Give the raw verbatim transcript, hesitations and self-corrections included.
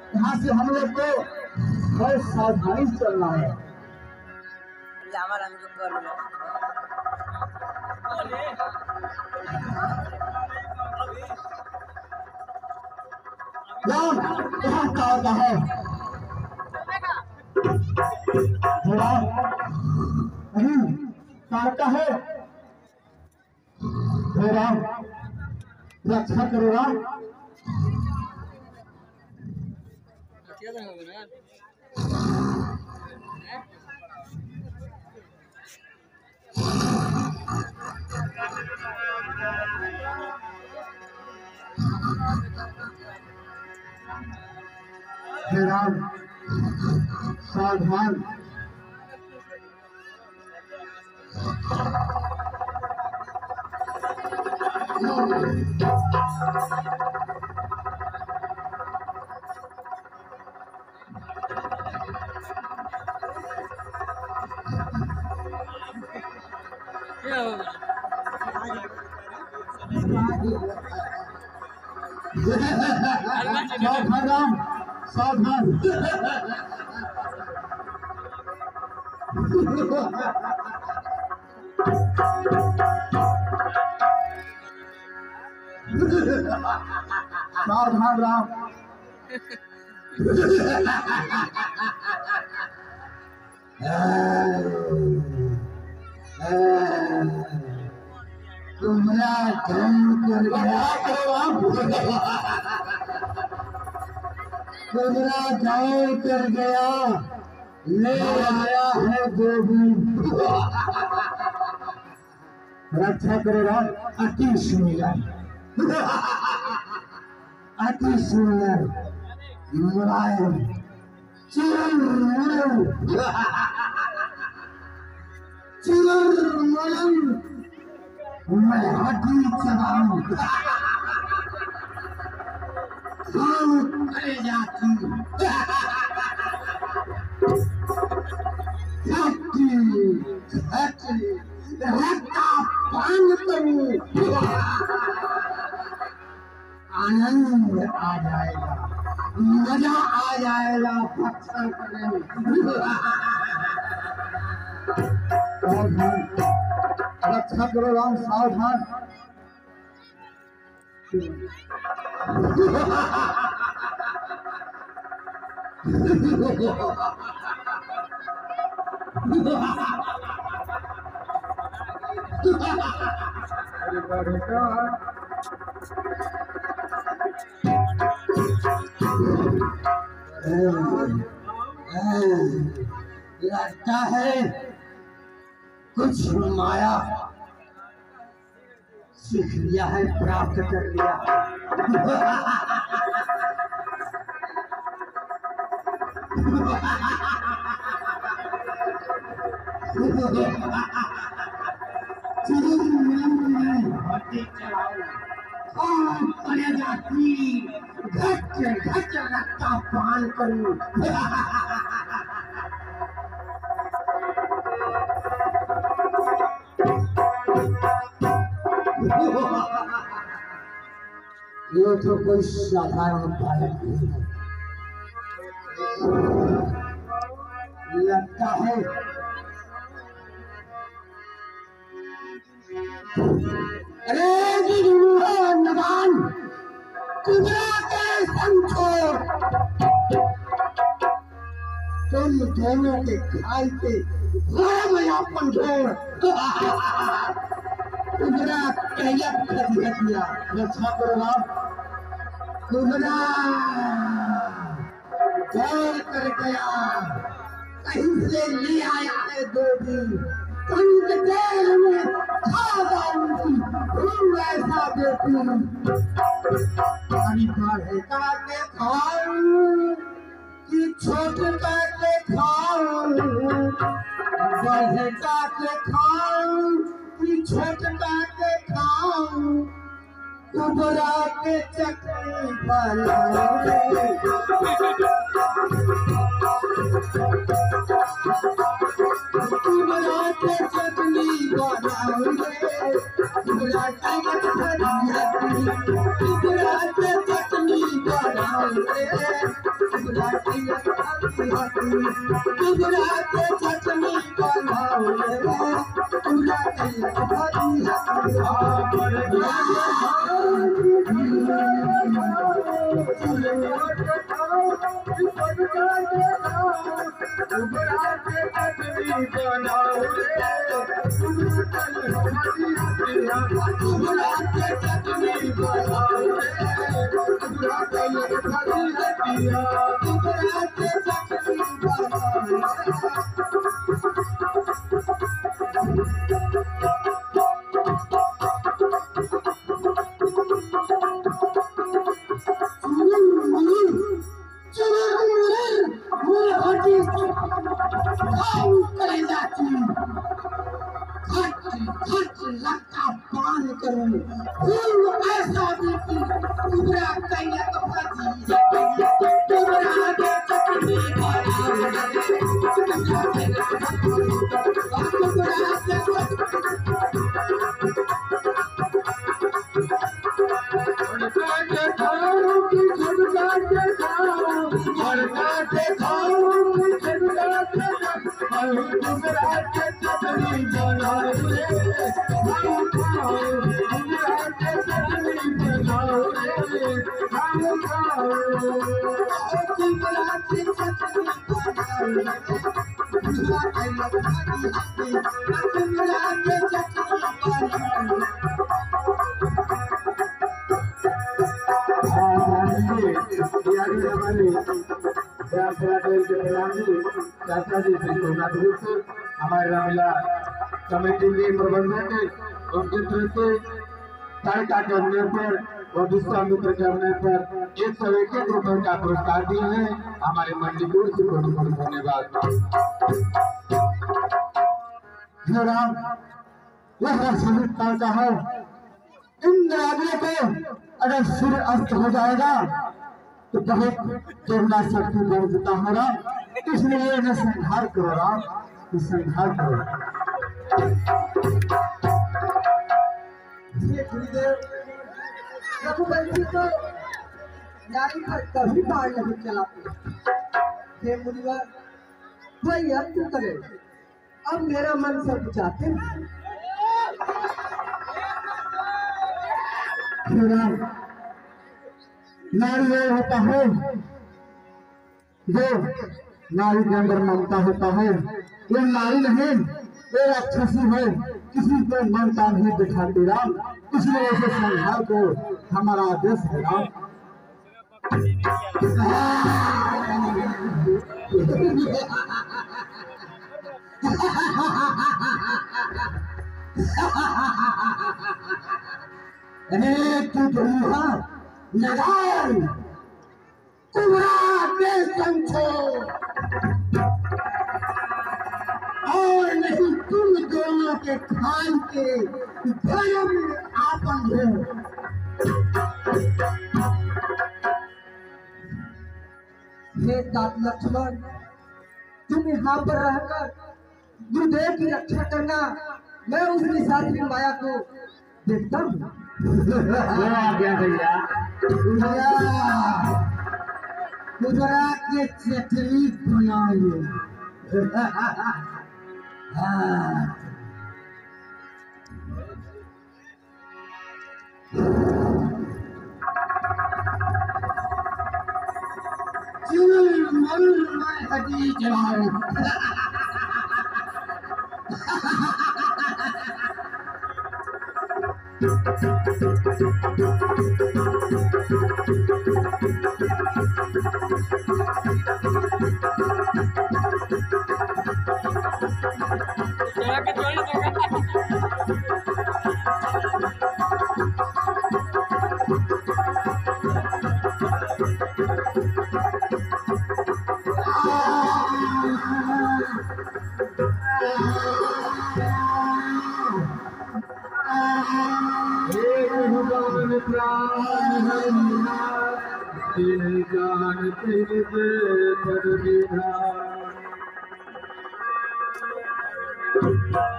यहाँ से हम लोग को बहुत सावधानी से चलना है। राम यहाँ का है थोड़ा नहीं का है। हे राम रक्षा करो राम। हे राम सावधान। सावधान राम सावधान। सावधान राम। तुम्हारा काम कर गया तुम्हारा गाँव कर गया ले आया है गोविंद। रक्षा करो राम। अति सुंदर अति सुंदर मुलायम चिरमलम चिरमलम मैं हड्डी चबाऊं खाऊं करे जाती हड्डी हड्डी रक्ता पान करूं आनंद आ जाएगा मजा आ जाएगा भक्षण करने में। सावधान रक्षा करो राम सावधान। लगता है कुछ माया सीख लिया है प्राप्त कर लिया। घट घट रखता पान करूं ये तो कोई साधारण बालक नहीं है। लगता है अरे नगान कुदरते संछोड़ तुम दोनों के खाई पे अपन जोड़ कुदरत कैयत दिया रक्षा करो कुदरत जोर कर गया कहीं से ले आया है दो दिन कंक तेल में खा जाऊंगी ऐसा बेटी बड़े काटे खाऊं कि छोटे काटे खाऊं बड़े काटे खाऊं कि छोटे काटे खाऊं कुबरा के चटनी बनाऊं कुबरा के चटनी बनाऊंगे कुबरा के चटनी बनाऊंगे कुबरा कैया खाती हाथी कुबरा के चटनी बनाओ रे कुबरा कैया खाती हाथी हमर कुबरा के चटनी बनाओ रे कुबरा के चटनी बनाओ रे कुबरा कैया खाती हाथी कुबरा के चटनी बनाओ लगता पान करूं फूल ऐसा बीती कुबरा कैया खाती कुबरा के चटनी बनाओ कुबरा के खाओ कि छुड़का के खाओ भड़का के खाओ कि छुड़का के खाओ कुबरा के चटनी बनाओ रे हम खाओ कुबरा के चटनी बनाओ रे हम खाओ कुबरा के चटनी बनाओ रे कुबरा कैया खाती हाथी कुबरा के चटनी बनाओ चाचा जी हमारे रामला कमेटी के प्रबंधक उनके तरफ से सहायता के अवसर पर और विश्वामित्र के अवसर पर एक सौ एक रुपए का पुरस्कार दिए हैं। हमारे मंडलीपुर से बहुत बहुत धन्यवाद। राम यह संगीत काल का है इन आदमी को अगर सूर्य अस्त हो जाएगा तो बहुत केवला शक्ति बढ़ जाता है राम, इसलिए इन्हें संहार करो राम, संहार करो। रघुवंशी तो नारी पर कभी बाढ़ नहीं चलाते। हे मुनिवर भाई अब तू करे, अब मेरा मन सब चाहते नारी वो होता है जो नारी के अंदर ममता होता है। ये नारी नहीं, ये राक्षसी है, किसी को ममता नहीं दिखाती राम, इसलिए ऐसे संहार को हमारा आदेश है राम। लगाओ कुबरा के संचो और नहीं तुम दोनों के खान के धर्म आपन हो। हे तात लक्ष्मण, तुम यहाँ पर रहकर गुरुदेव की रक्षा करना, मैं उस निशाचरी माया को देखता हूँ। भैया कुबरा के चटनी बनाइए। चुल मुल में हड्डी चलाओ। जान तेरे पर